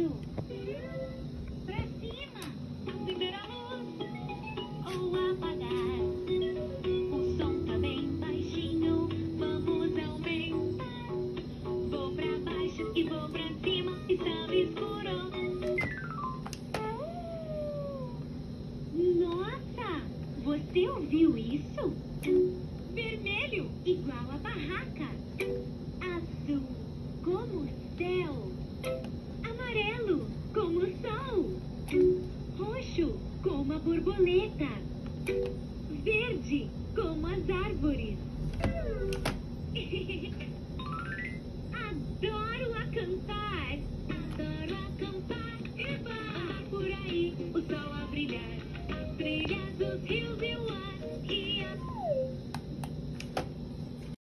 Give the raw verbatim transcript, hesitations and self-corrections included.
vermelho. Pra cima. Acender a luz ou apagar. O som tá bem baixinho, vamos aumentar. Vou pra baixo e vou pra cima, estava escuro. Nossa, você ouviu isso? Vermelho, igual a barraca. Azul, como o céu. Amarelo, como o sol. Roxo, como a borboleta. Verde, como as árvores. Adoro acampar. Adoro acampar. Eba! Andar por aí, o sol a brilhar.